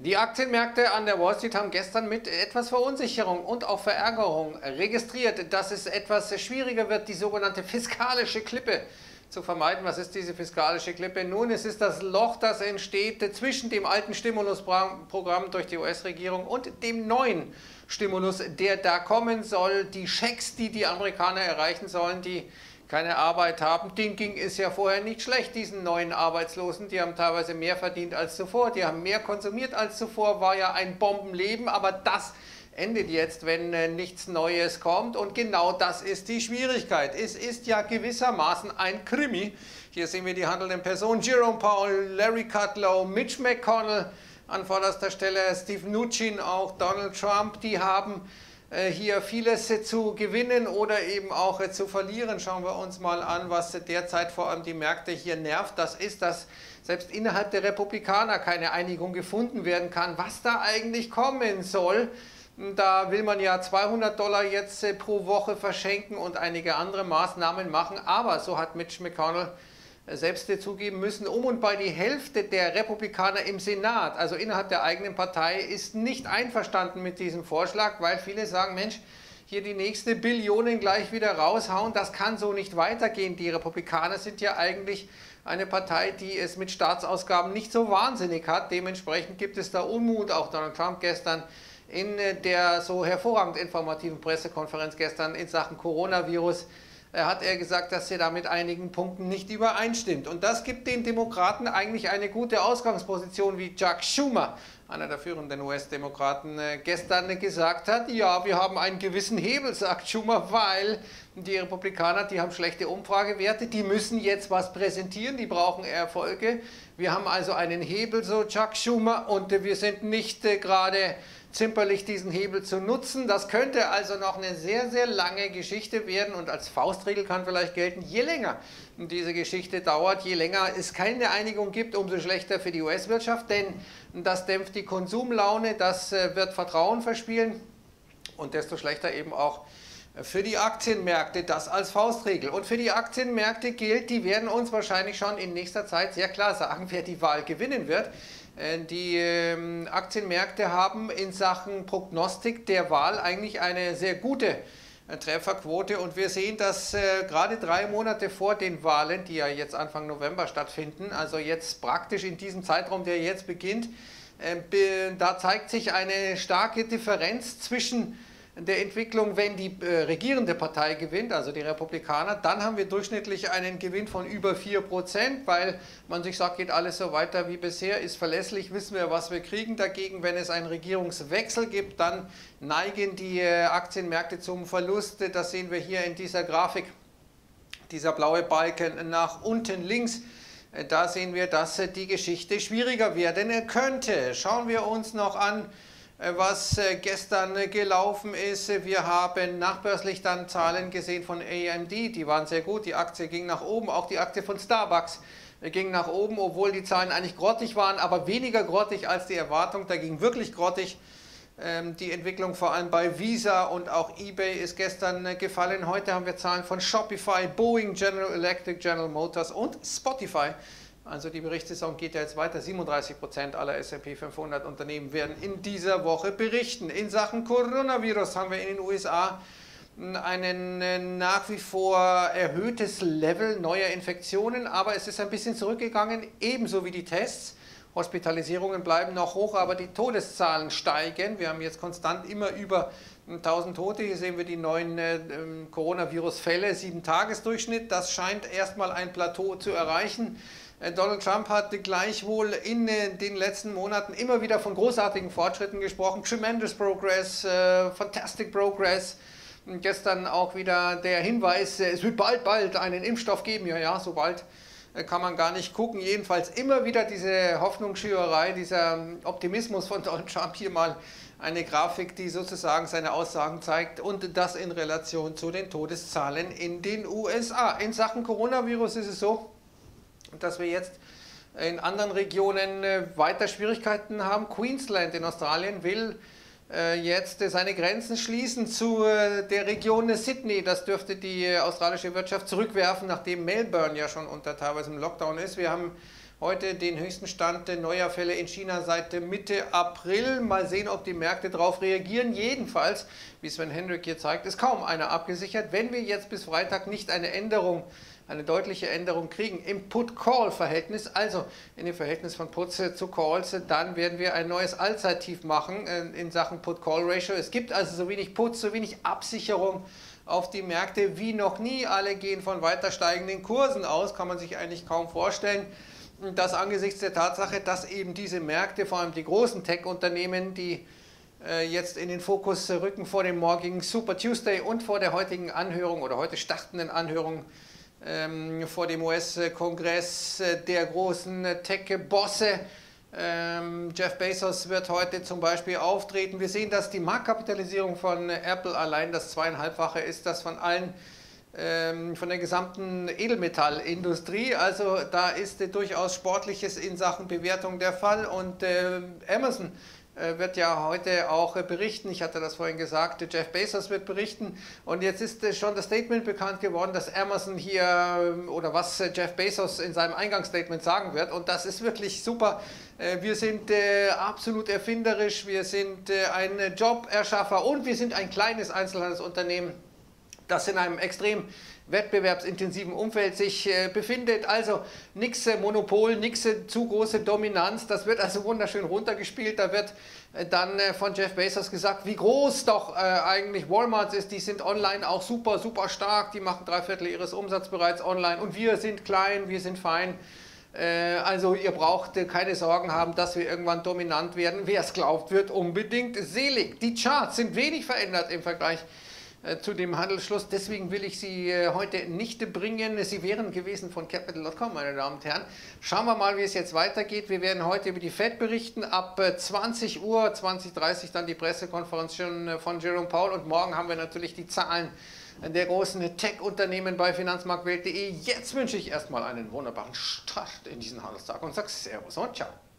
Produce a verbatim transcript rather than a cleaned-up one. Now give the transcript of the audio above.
Die Aktienmärkte an der Wall Street haben gestern mit etwas Verunsicherung und auch Verärgerung registriert, dass es etwas schwieriger wird, die sogenannte fiskalische Klippe zu vermeiden. Was ist diese fiskalische Klippe? Nun, es ist das Loch, das entsteht zwischen dem alten Stimulusprogramm durch die U S-Regierung und dem neuen Stimulus, der da kommen soll. Die Schecks, die die Amerikaner erreichen sollen, die keine Arbeit haben, denen ging es ja vorher nicht schlecht, diesen neuen Arbeitslosen. Die haben teilweise mehr verdient als zuvor, die haben mehr konsumiert als zuvor, war ja ein Bombenleben, aber das endet jetzt, wenn äh, nichts Neues kommt, und genau das ist die Schwierigkeit. Es ist ja gewissermaßen ein Krimi. Hier sehen wir die handelnden Personen: Jerome Powell, Larry Kudlow, Mitch McConnell an vorderster Stelle, Steve Mnuchin, auch Donald Trump. Die haben äh, hier vieles äh, zu gewinnen oder eben auch äh, zu verlieren. Schauen wir uns mal an, was äh, derzeit vor allem die Märkte hier nervt. Das ist, dass selbst innerhalb der Republikaner keine Einigung gefunden werden kann, was da eigentlich kommen soll. Da will man ja zweihundert Dollar jetzt äh, pro Woche verschenken und einige andere Maßnahmen machen. Aber, so hat Mitch McConnell äh, selbst äh, zugeben müssen, um und bei die Hälfte der Republikaner im Senat, also innerhalb der eigenen Partei, ist nicht einverstanden mit diesem Vorschlag, weil viele sagen, Mensch, hier die nächste Billionen gleich wieder raushauen, das kann so nicht weitergehen. Die Republikaner sind ja eigentlich eine Partei, die es mit Staatsausgaben nicht so wahnsinnig hat. Dementsprechend gibt es da Unmut. Auch Donald Trump gestern in der so hervorragend informativen Pressekonferenz gestern in Sachen Coronavirus hat er gesagt, dass er da mit einigen Punkten nicht übereinstimmt. Und das gibt den Demokraten eigentlich eine gute Ausgangsposition, wie Chuck Schumer, einer der führenden U S-Demokraten, gestern gesagt hat. Ja, wir haben einen gewissen Hebel, sagt Schumer, weil die Republikaner, die haben schlechte Umfragewerte, die müssen jetzt was präsentieren, die brauchen Erfolge. Wir haben also einen Hebel, so Chuck Schumer, und wir sind nicht gerade zimperlich, diesen Hebel zu nutzen. Das könnte also noch eine sehr, sehr lange Geschichte werden, und als Faustregel kann vielleicht gelten, je länger diese Geschichte dauert, je länger es keine Einigung gibt, umso schlechter für die U S-Wirtschaft, denn das dämpft die Konsumlaune, das wird Vertrauen verspielen und desto schlechter eben auch für die Aktienmärkte, das als Faustregel. Und für die Aktienmärkte gilt, die werden uns wahrscheinlich schon in nächster Zeit sehr klar sagen, wer die Wahl gewinnen wird. Die ähm, Aktienmärkte haben in Sachen Prognostik der Wahl eigentlich eine sehr gute äh, Trefferquote, und wir sehen, dass äh, gerade drei Monate vor den Wahlen, die ja jetzt Anfang November stattfinden, also jetzt praktisch in diesem Zeitraum, der jetzt beginnt, äh, da zeigt sich eine starke Differenz zwischen der Entwicklung, wenn die äh, regierende Partei gewinnt, also die Republikaner, dann haben wir durchschnittlich einen Gewinn von über vier Prozent, weil man sich sagt, geht alles so weiter wie bisher, ist verlässlich, wissen wir, was wir kriegen. Dagegen, wenn es einen Regierungswechsel gibt, dann neigen die äh, Aktienmärkte zum Verlust. Das sehen wir hier in dieser Grafik, dieser blaue Balken nach unten links. Da sehen wir, dass äh, die Geschichte schwieriger werden könnte. Schauen wir uns noch an, was gestern gelaufen ist. Wir haben nachbörslich dann Zahlen gesehen von A M D, die waren sehr gut, die Aktie ging nach oben, auch die Aktie von Starbucks ging nach oben, obwohl die Zahlen eigentlich grottig waren, aber weniger grottig als die Erwartung, da ging wirklich grottig. Die Entwicklung vor allem bei Visa und auch eBay ist gestern gefallen. Heute haben wir Zahlen von Shopify, Boeing, General Electric, General Motors und Spotify. Also die Berichtssaison geht ja jetzt weiter. siebenunddreißig Prozent aller S und P fünfhundert Unternehmen werden in dieser Woche berichten. In Sachen Coronavirus haben wir in den U S A ein nach wie vor erhöhtes Level neuer Infektionen, aber es ist ein bisschen zurückgegangen, ebenso wie die Tests. Hospitalisierungen bleiben noch hoch, aber die Todeszahlen steigen. Wir haben jetzt konstant immer über tausend Tote. Hier sehen wir die neuen äh, Coronavirus-Fälle, sieben Tagesdurchschnitt. Das scheint erstmal ein Plateau zu erreichen. Äh, Donald Trump hat gleichwohl in äh, den letzten Monaten immer wieder von großartigen Fortschritten gesprochen. Tremendous progress, äh, fantastic progress. Und gestern auch wieder der Hinweis, äh, es wird bald, bald einen Impfstoff geben. Ja, ja, so bald kann man gar nicht gucken. Jedenfalls immer wieder diese Hoffnungsschürerei, dieser Optimismus von Donald Trump. Hier mal eine Grafik, die sozusagen seine Aussagen zeigt, und das in Relation zu den Todeszahlen in den U S A. In Sachen Coronavirus ist es so, dass wir jetzt in anderen Regionen weiter Schwierigkeiten haben. Queensland in Australien will jetzt seine Grenzen schließen zu der Region Sydney. Das dürfte die australische Wirtschaft zurückwerfen, nachdem Melbourne ja schon unter teilweise im Lockdown ist. Wir haben heute den höchsten Stand neuer Fälle in China seit Mitte April. Mal sehen, ob die Märkte darauf reagieren. Jedenfalls, wie Sven Hendrick hier zeigt, ist kaum einer abgesichert. Wenn wir jetzt bis Freitag nicht eine Änderung, eine deutliche Änderung kriegen im Put-Call-Verhältnis, also in dem Verhältnis von Puts zu Calls, dann werden wir ein neues Allzeittief machen in Sachen Put-Call-Ratio. Es gibt also so wenig Puts, so wenig Absicherung auf die Märkte wie noch nie. Alle gehen von weiter steigenden Kursen aus, kann man sich eigentlich kaum vorstellen. Das angesichts der Tatsache, dass eben diese Märkte, vor allem die großen Tech-Unternehmen, die äh, jetzt in den Fokus rücken vor dem morgigen Super Tuesday und vor der heutigen Anhörung oder heute startenden Anhörung ähm, vor dem U S-Kongress der großen Tech-Bosse. Ähm, Jeff Bezos wird heute zum Beispiel auftreten. Wir sehen, dass die Marktkapitalisierung von Apple allein das zweieinhalbfache ist, das von allen, ähm, von der gesamten Edelmetallindustrie. Also da ist äh, durchaus Sportliches in Sachen Bewertung der Fall. Und äh, Amazon äh, wird ja heute auch äh, berichten. Ich hatte das vorhin gesagt, äh, Jeff Bezos wird berichten. Und jetzt ist äh, schon das Statement bekannt geworden, dass Amazon hier äh, oder was äh, Jeff Bezos in seinem Eingangsstatement sagen wird. Und das ist wirklich super. Wir sind äh, absolut erfinderisch, wir sind äh, ein Joberschaffer und wir sind ein kleines Einzelhandelsunternehmen, das in einem extrem wettbewerbsintensiven Umfeld sich äh, befindet. Also nichts äh, Monopol, nichts äh, zu große Dominanz. Das wird also wunderschön runtergespielt. Da wird äh, dann äh, von Jeff Bezos gesagt, wie groß doch äh, eigentlich Walmart ist. Die sind online auch super, super stark. Die machen drei Viertel ihres Umsatzes bereits online. Und wir sind klein, wir sind fein. Also ihr braucht keine Sorgen haben, dass wir irgendwann dominant werden. Wer es glaubt, wird unbedingt selig. Die Charts sind wenig verändert im Vergleich zu dem Handelsschluss. Deswegen will ich sie heute nicht bringen. Sie wären gewesen von Capital Punkt com, meine Damen und Herren. Schauen wir mal, wie es jetzt weitergeht. Wir werden heute über die Fed berichten. Ab zwanzig Uhr, zwanzig Uhr dreißig dann die Pressekonferenz von Jerome Powell. Und morgen haben wir natürlich die Zahlen der großen Tech-Unternehmen bei finanzmarktwelt punkt de. Jetzt wünsche ich erstmal einen wunderbaren Start in diesen Handelstag und sage Servus und Ciao.